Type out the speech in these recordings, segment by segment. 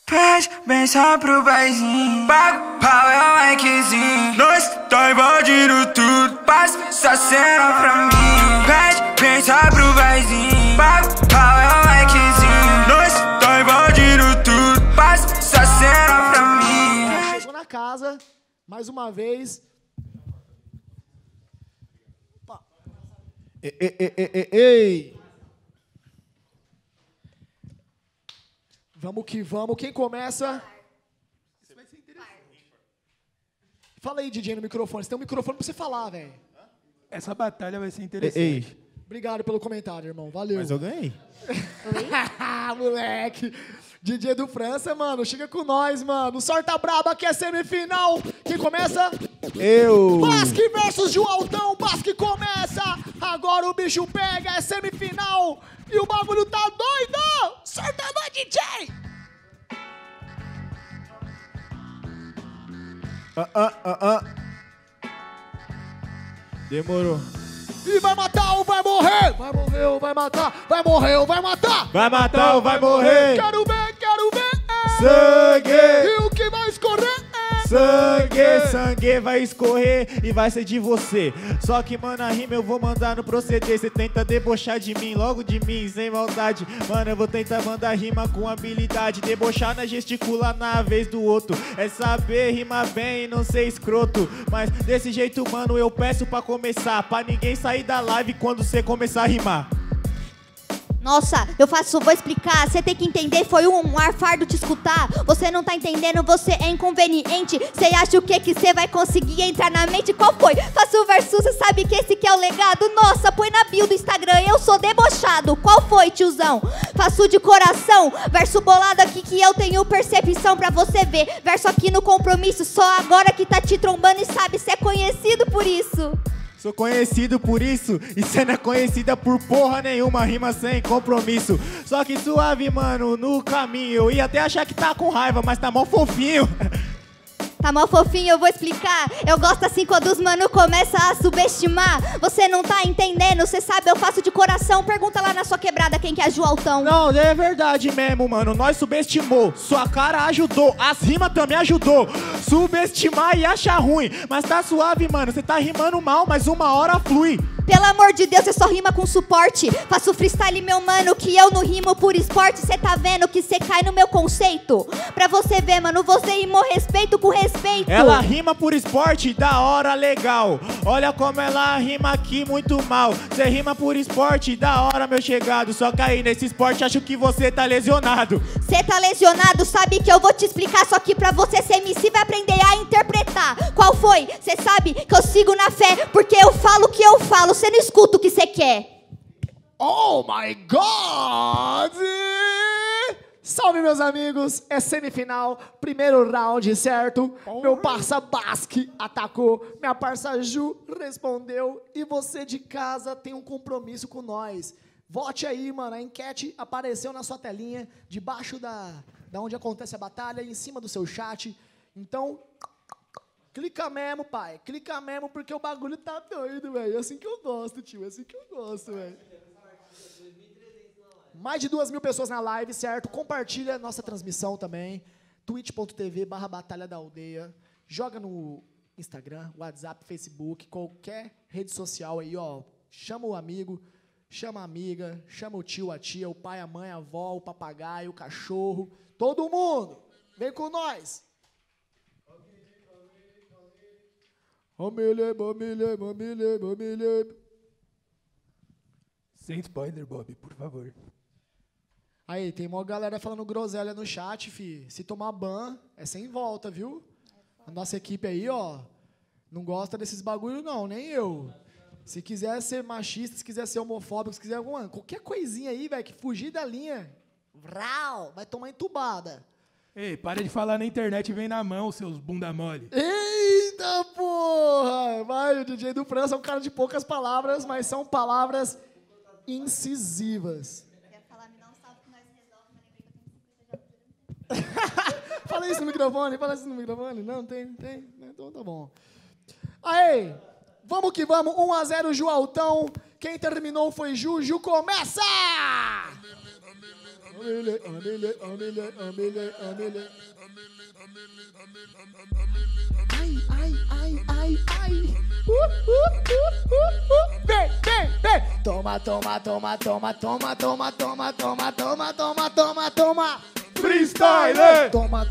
Pede benção pro paizinho, pago pau é o likezinho. Nós tá invadindo tudo, passa essa cena pra mim. Pede benção pro paizinho, pago pau é o likezinho. Nós tá invadindo tudo, passa essa cena pra mim. Chegou na casa, mais uma vez. Opa. Ei. Vamos que vamos. Quem começa? Isso vai ser interessante. Fala aí, DJ, no microfone. Você tem um microfone pra você falar, velho. Essa batalha vai ser interessante. Obrigado pelo comentário, irmão. Valeu. Mas eu ganhei. Moleque. DJ do França, mano. Chega com nós, mano. Sorta braba que é semifinal. Quem começa? Eu. Basque versus Joaltão. Basque começa. Agora o bicho pega. É semifinal. E o bagulho tá doido. Sorta nós, DJ. Demorou. E vai matar ou vai morrer? Vai morrer ou vai matar? Vai morrer ou vai matar? Vai matar ou vai morrer? Quero ver, quero ver. Sangue! E o que vai escorrer? Sangue, sangue vai escorrer e vai ser de você. Só que, mano, a rima eu vou mandar no proceder. Você tenta debochar de mim, logo de mim, sem maldade. Mano, eu vou tentar mandar rima com habilidade. Debochar na gesticular na vez do outro. É saber rimar bem e não ser escroto. Mas desse jeito, mano, eu peço pra começar. Pra ninguém sair da live quando você começar a rimar. Nossa, vou explicar, você tem que entender, foi um ar fardo te escutar. Você não tá entendendo, você é inconveniente. Você acha o que você vai conseguir entrar na mente? Qual foi? Faço o verso, você sabe que esse que é o legado. Nossa, põe na bio do Instagram, eu sou debochado. Qual foi, tiozão? Faço de coração, verso bolado aqui que eu tenho percepção pra você ver. Verso aqui no compromisso, só agora que tá te trombando e sabe, cê é conhecido por isso. Sou conhecido por isso, e cê não é conhecida por porra nenhuma, rima sem compromisso. Só que suave, mano, no caminho. Eu ia até achar que tá com raiva, mas tá mó fofinho. Tá mó fofinho, eu vou explicar. Eu gosto assim quando os mano começam a subestimar. Você não tá entendendo, cê sabe, eu faço de coração. Pergunta lá na sua quebrada quem que é Joaltão. Não, é verdade mesmo, mano. Nós subestimou, sua cara ajudou, as rimas também ajudou. Subestimar e achar ruim, mas tá suave, mano. Cê tá rimando mal, mas uma hora flui. Pelo amor de Deus, você só rima com suporte. Faço freestyle, meu mano, que eu não rimo por esporte. Cê tá vendo que cê cai no meu conceito? Pra você ver, mano, você rimou respeito com respeito. Ela rima por esporte, da hora, legal. Olha como ela rima aqui muito mal. Cê rima por esporte, da hora, meu chegado. Só que aí nesse esporte acho que você tá lesionado. Cê tá lesionado, sabe que eu vou te explicar. Só que pra você ser MC vai aprender a interpretar. Qual foi? Cê sabe que eu sigo na fé, porque eu falo o que eu falo. Você não escuta o que você quer. Oh my God! Salve, meus amigos. É semifinal, primeiro round, certo? Meu parça Basque atacou, minha parça Ju respondeu. E você de casa tem um compromisso com nós. Vote aí, mano. A enquete apareceu na sua telinha, debaixo da onde acontece a batalha, em cima do seu chat. Então, clica mesmo, pai. Clica mesmo, porque o bagulho tá doido, velho. É assim que eu gosto, tio. É assim que eu gosto, velho. Mais de 2.000 pessoas na live, certo? Compartilha nossa transmissão também. twitch.tv/Batalha da Aldeia. Joga no Instagram, WhatsApp, Facebook, qualquer rede social aí, ó. Chama o amigo, chama a amiga, chama o tio, a tia, o pai, a mãe, a avó, o papagaio, o cachorro. Todo mundo! Vem com nós! Sem spoiler, Bob, por favor. Aí, tem uma galera falando groselha no chat, fi. Se tomar ban, é sem volta, viu? A nossa equipe aí, ó, não gosta desses bagulho não, nem eu. Se quiser ser machista, se quiser ser homofóbico, se quiser alguma, qualquer coisinha aí, velho, que fugir da linha, vrau, vai tomar entubada. Ei, para de falar na internet e vem na mão, seus bunda mole. Eita, porra! Vai, o DJ do França é um cara de poucas palavras, mas são palavras incisivas. Fala isso no microfone, fala isso no microfone. Não, tem. Então tá bom. Aí, vamos que vamos. 1-0 Joaltão. Quem terminou foi Ju. Ju começa! Ai. Vem. Toma. Freestyle! Toma.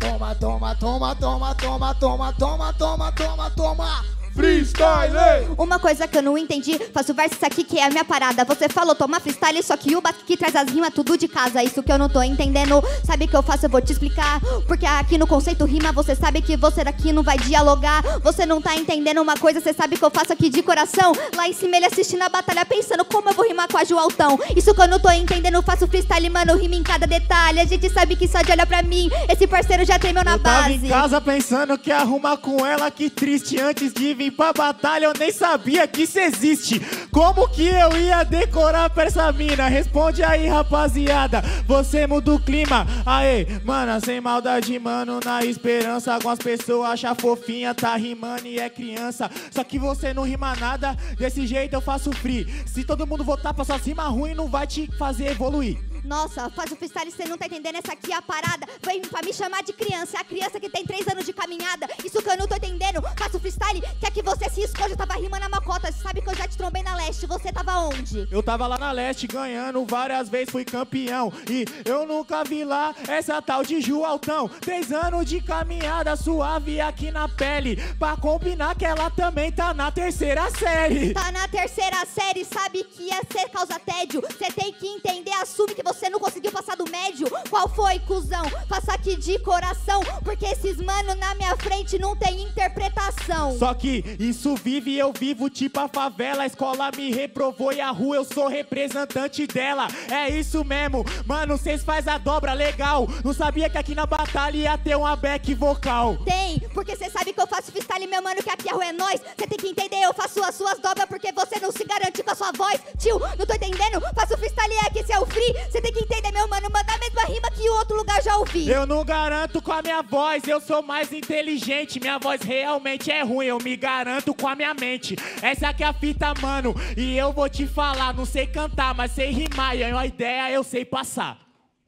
Freestyle! Uma coisa que eu não entendi, faço verso isso aqui que é a minha parada. Você falou toma freestyle, só que o Basque que traz as rimas tudo de casa. Isso que eu não tô entendendo, sabe o que eu faço? Eu vou te explicar. Porque aqui no conceito rima, você sabe que você daqui não vai dialogar. Você não tá entendendo uma coisa, você sabe que eu faço aqui de coração. Lá em cima ele assistindo a batalha, pensando como eu vou rimar com a Ju Altão. Isso que eu não tô entendendo, faço freestyle, mano, rima em cada detalhe. A gente sabe que só de olhar pra mim, esse parceiro já tremeu na base. Tava em casa pensando que ia arrumar com ela, que triste. Antes de vir pra batalha eu nem sabia que isso existe. Como que eu ia decorar pra essa mina? Responde aí, rapaziada, você muda o clima. Aê, mana, sem maldade, mano, na esperança. Algumas pessoas acham fofinha, tá rimando e é criança. Só que você não rima nada, desse jeito eu faço free. Se todo mundo votar pra suas rimas ruim, não vai te fazer evoluir. Nossa, faz o freestyle, você não tá entendendo, essa aqui é a parada. Vem pra me chamar de criança, é a criança que tem 3 anos de caminhada. Isso que eu não tô entendendo, faço o freestyle, quer que você se esconda. Eu tava rimando a macota, você sabe que eu já te trombei na leste. Você tava onde? Eu tava lá na leste ganhando, várias vezes fui campeão. E eu nunca vi lá essa tal de Ju Altão. 3 anos de caminhada suave aqui na pele. Pra combinar que ela também tá na 3ª série. Tá na 3ª série, sabe que ia ser causa tédio. Você tem que entender, assume que você não conseguiu passar do médio. Qual foi, cuzão? Faça aqui de coração, porque esses mano na minha frente não tem interpretação. Só que isso vive e eu vivo tipo a favela. A escola me reprovou e a rua eu sou representante dela. É isso mesmo, mano, cês faz a dobra legal. Não sabia que aqui na batalha ia ter uma back vocal. Tem, porque cê sabe que eu faço freestyle, meu mano, que aqui a rua é nós. Cê tem que entender, eu faço as suas dobras, porque você não se garante com a sua voz. Tio, não tô entendendo, faço freestyle aqui, cê é o free. Cê tem que entender, meu mano, manda a mesma rima que o outro lugar já ouvi. Eu não garanto com a minha voz, eu sou mais inteligente. Minha voz realmente é ruim, eu me garanto com a minha mente. Essa aqui é a fita, mano, e eu vou te falar. Não sei cantar, mas sei rimar, e a ideia eu sei passar.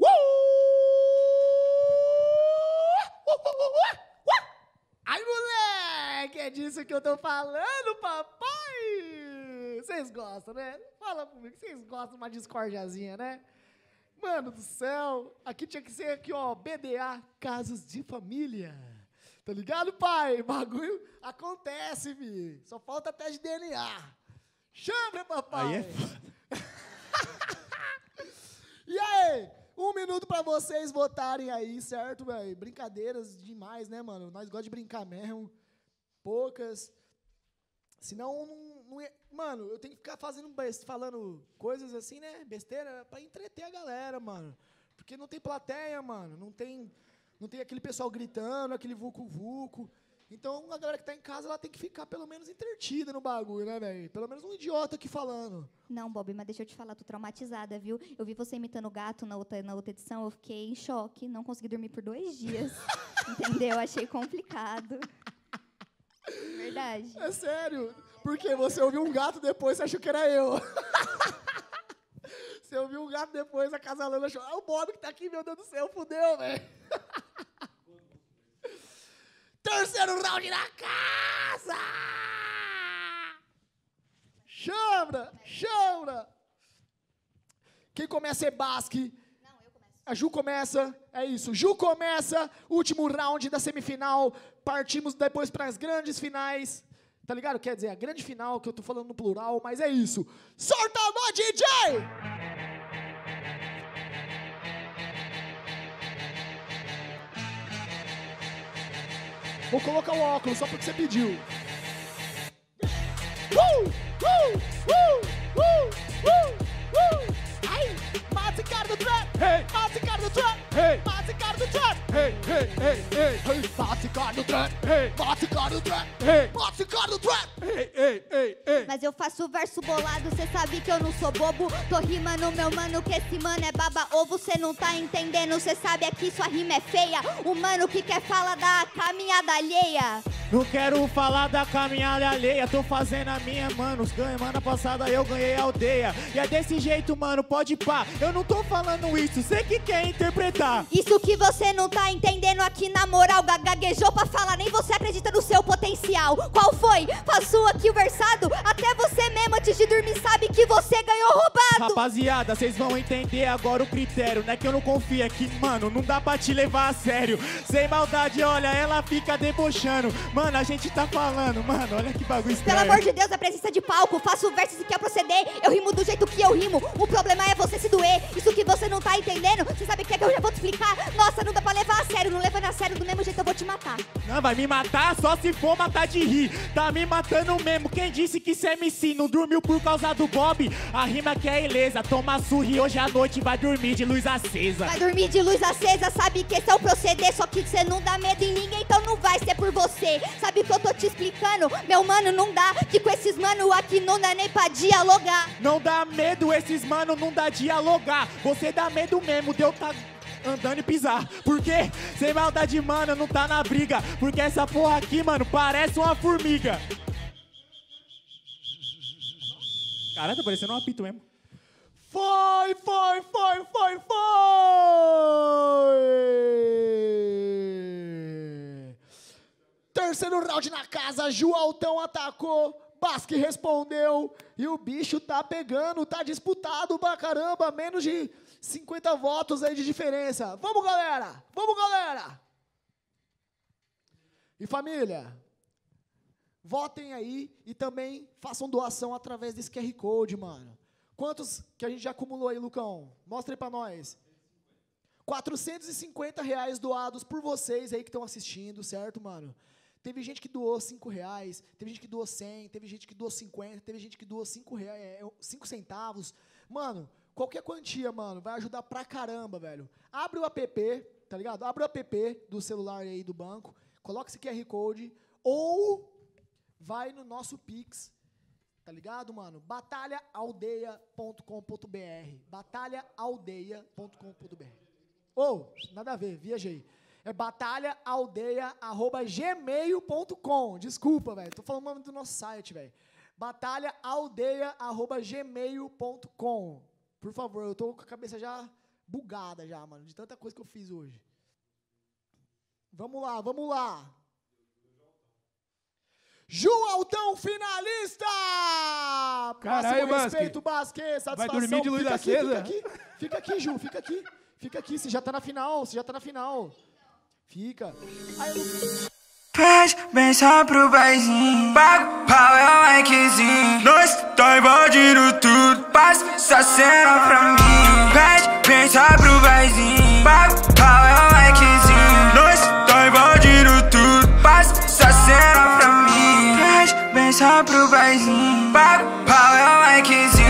Ai, moleque, é disso que eu tô falando, papai! Vocês gostam, né? Fala comigo, vocês gostam de uma discordiazinha, né? Mano do céu, aqui tinha que ser aqui, ó, BDA, casos de família. Tá ligado, pai? Bagulho acontece, fi. Só falta teste de DNA. Chama, papai! Aí é foda. E aí? 1 minuto pra vocês votarem aí, certo, velho? Brincadeiras demais, né, mano? Nós gostamos de brincar mesmo. Poucas. Senão, não é... Mano, eu tenho que ficar falando coisas assim, né? Besteira, pra entreter a galera, mano. Porque não tem plateia, mano. Não tem aquele pessoal gritando, aquele vucu-vucu. Então, a galera que tá em casa, ela tem que ficar pelo menos entretida no bagulho, né, velho? Pelo menos um idiota aqui falando. Não, Bob, mas deixa eu te falar, tô traumatizada, viu? Eu vi você imitando o gato na outra edição, eu fiquei em choque, não consegui dormir por 2 dias. Entendeu? Achei complicado. Verdade. É sério. Porque você ouviu um gato depois, você achou que era eu. Você ouviu um gato depois, a Casalana achou, é o Bob que tá aqui, meu Deus do céu, fudeu, velho. Terceiro round na casa! Chambra! Quem começa é Basque. Não, eu começo. A Ju começa, é isso. Ju começa, último round da semifinal. Partimos depois para as grandes finais. Tá ligado? Quer dizer, a grande final, que eu tô falando no plural, mas é isso. Solta a mão, DJ! Vou colocar o óculos só porque você pediu. Ai, mata esse cara do trap! Hey! Mata esse cara do trap! Hey! Mata esse cara do trap! Hey, hey, hey, hey, Mata esse cara do trap! hey, Mata esse cara do trap! hey, Mata esse cara do trap! hey, hey, hey, hey. Mas eu faço verso bolado, cê sabe que eu não sou bobo. Tô rimando, meu mano, que esse mano é baba-ovo. Cê não tá entendendo, cê sabe aqui sua rima é feia. O mano que quer falar da caminhada alheia. Não quero falar da caminhada alheia, tô fazendo a minha, mano. Semana passada eu ganhei a aldeia. E é desse jeito, mano, pode pá. Eu não tô falando isso, você que quer interpretar. Isso que você não tá entendendo aqui na moral. Gaguejou pra falar, nem você acredita no seu potencial. Qual foi? Passou aqui o versado. Até você mesmo antes de dormir sabe que você ganhou roubado. Rapaziada, vocês vão entender agora o critério. Não é que eu não confio, é que, mano, não dá pra te levar a sério. Sem maldade, olha, ela fica debochando. Mano, a gente tá falando, mano, olha que bagulho estranho. Pelo amor de Deus, a presença de palco. Faço versos e quer proceder. Eu rimo do jeito que eu rimo. O problema é você se doer. Isso que você não tá entendendo. Você sabe o que é que eu já vou te explicar? Nossa, não dá pra levar a sério. Não levando a sério do mesmo jeito eu vou te matar. Não, vai me matar só se for matar de rir. Tá me matando mesmo. Quem disse que cê MC não dormiu por causa do Bob? A rima que é ilesa. Toma surra e hoje à noite vai dormir de luz acesa. Vai dormir de luz acesa. Sabe que esse é o proceder. Só que cê não dá medo em ninguém, então não vai ser por você. Sabe o que eu tô te explicando? Meu mano, não dá. Que com esses mano aqui não dá nem pra dialogar. Não dá medo, esses mano não dá dialogar. Você dá medo mesmo, deu tá andando e pisar. Por quê? Sem maldade, mano, não tá na briga. Porque essa porra aqui, mano, parece uma formiga. Caralho, tá parecendo um apito mesmo. Foi! Terceiro round na casa, Joaltão atacou, Basque respondeu e o bicho tá pegando, tá disputado pra caramba, menos de 50 votos aí de diferença. Vamos, galera! Vamos, galera! E família, votem aí e também façam doação através desse QR Code, mano. Quantos que a gente já acumulou aí, Lucão? Mostra aí pra nós. R$450 doados por vocês aí que estão assistindo, certo, mano? Teve gente que doou R$5, teve gente que doou 100, teve gente que doou 50, teve gente que doou 5 centavos. Mano, qualquer quantia, mano, vai ajudar pra caramba, velho. Abre o app, tá ligado? Abre o app do celular aí do banco, coloca esse QR Code ou vai no nosso Pix, tá ligado, mano? batalhaaldeia.com.br batalhaaldeia.com.br Ou, nada a ver, viajei. É batalhaaldeia@gmail.com. Desculpa, velho. Tô falando o nome do nosso site, velho. batalhaaldeia@gmail.com. Por favor, eu tô com a cabeça já bugada já, mano, de tanta coisa que eu fiz hoje. Vamos lá, vamos lá. Joaltão finalista! Caralho, Máximo respeito, Basque, satisfação. Vai dormir de luz acesa? Fica aqui, Ju, fica aqui. Fica aqui, você já tá na final, Fica. Pede bem só pro baizinho. Pago pau é o likezinho. Nós tá invadindo tudo. Passa essa cena pra mim. Pede bem só pro baizinho. Pago pau é o likezinho. Nós tá invadindo tudo. Passa essa cena pra mim. Pede bem só pro baizinho. Pago pau é o likezinho.